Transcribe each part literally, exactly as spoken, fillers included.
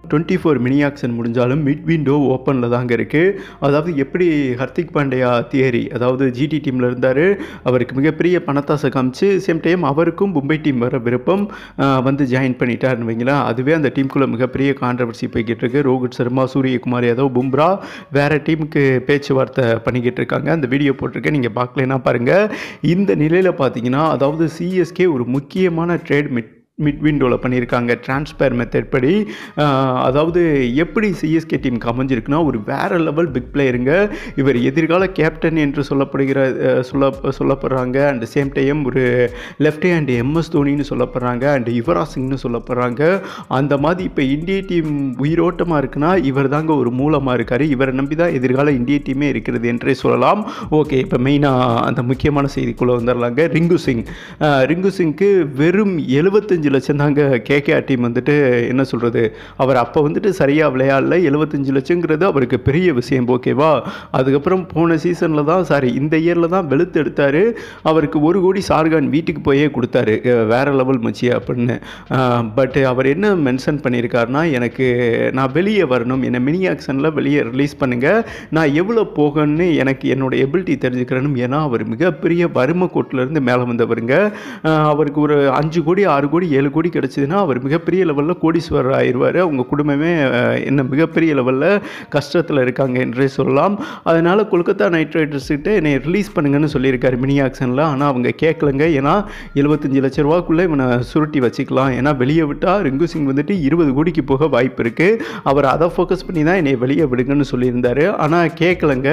Twenty four mini auction முடிஞ்சாலும் mid window ஓப்பனில் தாங்க இருக்குது. அதாவது எப்படி ஹர்திக் பாண்டியா தியரி, அதாவது ஜிடி டீமில் இருந்தார், அவருக்கு மிகப்பெரிய பணத்தாசை காமிச்சு சேம் டைம் அவருக்கும் மும்பை டீம் வர விருப்பம் வந்து ஜாயின் பண்ணிட்டாருன்னு வைங்களேன். அதுவே அந்த டீமுக்குள்ளே மிகப்பெரிய கான்ட்ரவர்சி போய்கிட்டு இருக்கு. ரோஹித் சர்மா, சூரியகுமார் யாதவ், பும்ரா வேறு டீமுக்கு பேச்சுவார்த்தை பண்ணிக்கிட்டு இருக்காங்க. அந்த வீடியோ போட்டிருக்கேன், நீங்கள் பார்க்கலன்னா பாருங்கள். இந்த நிலையில் பார்த்தீங்கன்னா, அதாவது சிஎஸ்கே ஒரு முக்கியமான ட்ரேட் மிட் மிட் விண்டோவில் பண்ணியிருக்காங்க ட்ரான்ஸ்ஃபர் மெத்தட் படி. அதாவது எப்படி சிஎஸ்கே டீமுக்கு அமைஞ்சிருக்குன்னா, ஒரு வேறு லெவல் பிக் பிளேயருங்க. இவர் எதிர்கால கேப்டன் என்று சொல்லப்படுகிற சொல்ல சொல்லப்படுறாங்க. அண்ட் சேம் டைம் ஒரு லெஃப்ட் ஹேண்ட் எம்எஸ் தோனின்னு சொல்லப்படுறாங்க. அண்ட் யுவராஜ் சிங்னு சொல்லப்படுறாங்க. அந்த மாதிரி இப்போ இந்திய டீம் உயிரோட்டமாக இருக்குன்னா இவர் தாங்க ஒரு மூலமாக இருக்கார். இவரை நம்பி தான் எதிர்கால இந்திய டீமே இருக்கிறது என்றே சொல்லலாம். ஓகே, இப்போ மெயினாக அந்த முக்கியமான செய்திக்குள்ளே வந்துடலாங்க. ரிங்கு சிங் ரிங்கு சிங்க்கு வெறும் எழுபத்தஞ்சு லட்சம் தாங்க கேகேஆர் டீம் வந்துட்டு என்ன சொல்கிறது, அவர் அப்போ வந்துட்டு சரியாக விளையாடல. எழுபத்தஞ்சு லட்சங்கிறது அவருக்கு பெரிய விஷயம், ஓகேவா. அதுக்கப்புறம் போன சீசனில் தான் சாரி இந்த இயரில் தான் வெளுத்து எடுத்தார். அவருக்கு ஒரு கோடி ஷாருக்கான் வீட்டுக்கு போயே கொடுத்தாரு, வேறு லெவல் மச்சி அப்படின்னு. பட் அவர் என்ன மென்ஷன் பண்ணியிருக்காருனா, எனக்கு நான் வெளியே வரணும், என்னை மினி ஆக்ஷனில் வெளியே ரிலீஸ் பண்ணுங்கள், நான் எவ்வளோ போகணுன்னு எனக்கு என்னோடய எபிலிட்டி தெரிஞ்சுக்கிறணும். ஏன்னா அவர் மிகப்பெரிய வறுமை கோட்டிலேருந்து மேலே வந்தவருங்க. அவருக்கு ஒரு அஞ்சு கோடி ஆறு கோடி ஏழு கோடி கிடச்சிதுன்னா அவர் மிகப்பெரிய லெவலில் கோடீஸ்வரர் ஆயிடுவார். அவங்க குடும்பமே என்ன மிகப்பெரிய லெவலில் கஷ்டத்தில் இருக்காங்க என்றே சொல்லலாம். அதனால் கொல்கத்தா நைட் ரைடர்ஸ்கிட்ட என்னை ரிலீஸ் பண்ணுங்கன்னு சொல்லியிருக்காரு மினி ஆக்ஷனில். ஆனால் அவங்க கேட்கலங்க. ஏன்னா எழுபத்தஞ்சு லட்ச ரூபாக்குள்ளே இவனை சுருட்டி வச்சுக்கலாம். ஏன்னா வெளியே விட்டால் ரிங்கு சிங் வந்துட்டு இருபது கோடிக்கு போக வாய்ப்பு இருக்குது. அவர் அதை ஃபோக்கஸ் பண்ணி தான் என்னை வெளியே விடுங்கன்னு சொல்லியிருந்தார். ஆனால் கேட்கலங்க.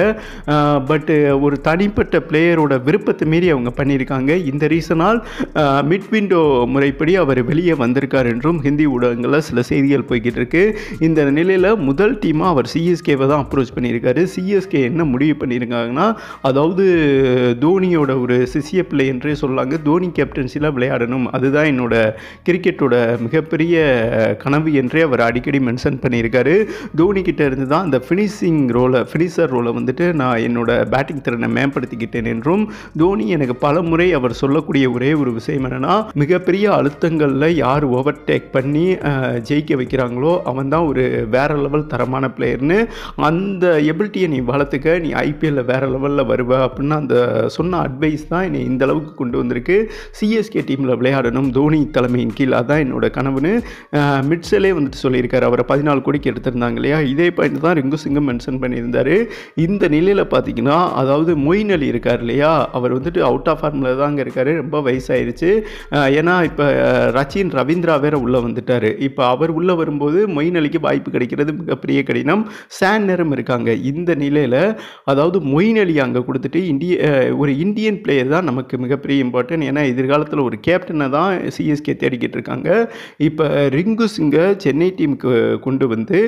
பட் ஒரு தனிப்பட்ட பிளேயரோட விருப்பத்தை மீறி அவங்க பண்ணியிருக்காங்க. இந்த ரீசனால் மிட் விண்டோ முறைப்படி அவர் வெளியே வந்திருக்கார் என்றும் ஹிந்தி ஊடகங்களில் சில செய்திகள் போய்கிட்டு இருக்கு. இந்த நிலையில் முதல் டீமாக அவர் சிஎஸ்கேவை தான் அப்ரோச் பண்ணியிருக்காரு. சிஎஸ்கே என்ன முடிவு பண்ணியிருக்காங்கன்னா, அதாவது தோனியோட ஒரு சிசிய பிள்ளை என்றே சொல்லாங்க, தோனி கேப்டன்சியில் விளையாடணும், அதுதான் என்னோட கிரிக்கெட்டோட மிகப்பெரிய கனவு என்றே அவர் அடிக்கடி மென்ஷன் பண்ணியிருக்காரு. தோனி கிட்ட இருந்து தான் அந்த ஃபினிஷிங் ரோலை ஃபினிஷர் ரோலை வந்துட்டு நான் என்னோட பேட்டிங் திறனை மேம்படுத்திக்கிட்டேன் என்றும், தோனி எனக்கு பல முறை அவர் சொல்லக்கூடிய ஒரே ஒரு விஷயம் என்னென்னா, மிகப்பெரிய அழுத்தங்களில் யார் ஓவர்டேக் பண்ணி ஜெயிக்க வைக்கிறாங்களோ அவன் தான் ஒரு வேற லெவல் தரமான பிளேயர்னு, அந்த எபிலிட்டியை நீ வளர்த்துக்க, நீ ஐபிஎல்ல வேற லெவலில் வருவ அப்படின்னு அந்த சொன்ன அட்வைஸ் தான் என்னை இந்த அளவுக்கு கொண்டு வந்திருக்கு. சிஎஸ்கே டீமில் விளையாடணும் தோனி தலைமையின் கீழ், அதான் என்னோட கனவுன்னு மிட்சலே வந்துட்டு சொல்லியிருக்காரு. அவரை பதினாலு கோடிக்கு எடுத்திருந்தாங்க இல்லையா, இதே பாயிண்ட் தான் ரிங்கு சிங்கும் மென்ஷன் பண்ணியிருந்தார். இந்த நிலையில் பார்த்தீங்கன்னா, அதாவது மொயின் அலி இருக்கார் இல்லையா, அவர் வந்துட்டு அவுட் ஆஃப் ஃபார்மில் தாங்க இருக்கார், ரொம்ப வயசாயிருச்சு. ஏன்னா இப்போ ரச்சின் ரவீந்திரா வேற உள்ளே வந்துட்டார். இப்போ அவர் உள்ளே வரும்போது மொயின் அலிக்கு வாய்ப்பு கிடைக்கிறது மிகப்பெரிய கடினம். சான் நேரம் இருக்காங்க. இந்த நிலையில் அதாவது மொயின் அலி அங்கே கொடுத்துட்டு இந்திய ஒரு இந்தியன் பிளேயர் தான் நமக்கு மிகப்பெரிய இம்பார்ட்டன்ட். ஏன்னா எதிர்காலத்தில் ஒரு கேப்டனை தான் சிஎஸ்கே தேடிக்கிட்டு இருக்காங்க. இப்போ ரிங்கு சிங்கை சென்னை டீமுக்கு கொண்டு வந்து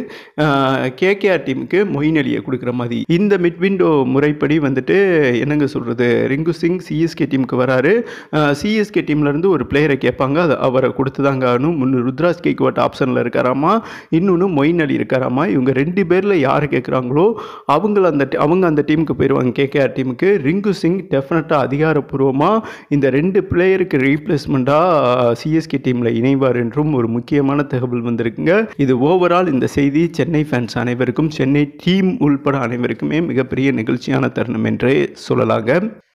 கேகேஆர் டீமுக்கு மொயின் அலியை கொடுக்குற மாதிரி இந்த மிட் விண்டோ முறைப்படி வந்துட்டு என்னங்க சொல்கிறது, ரிங்கு சிங் சிஎஸ்கே டீமுக்கு வராரு. சிஎஸ்கே டீம்லேருந்து ஒரு பிளேயரை கேட்பாங்க, அது அவரை கொடுத்து தாங்க ஆகணும். முன்னு ருத்ராஜ் கேக்வாட் ஆப்ஷனில் இருக்காராமா, இன்னொன்று மொயின் அலி இருக்காராமா. இவங்க ரெண்டு பேரில் யார் கேட்குறாங்களோ அவங்கள அந்த அவங்க அந்த டீமுக்கு போயிடுவாங்க, கேகேஆர் டீமுக்கு. ரிங்கு சிங் டெஃபினட்டாக அதிகாரப்பூர்வமாக இந்த ரெண்டு பிளேயருக்கு ரீப்ளேஸ்மெண்ட்டாக சிஎஸ்கே டீமில் இணைவார் என்றும் ஒரு முக்கியமான தகவல் வந்திருக்குங்க. இது ஓவரால் இந்த செய்தி சென்னை ஃபேன்ஸ் அனைவருக்கும், சென்னை டீம் உள்பட அனைவருக்குமே மிகப்பெரிய நிகழ்ச்சியான தருணம் என்றே சொல்லலாங்க.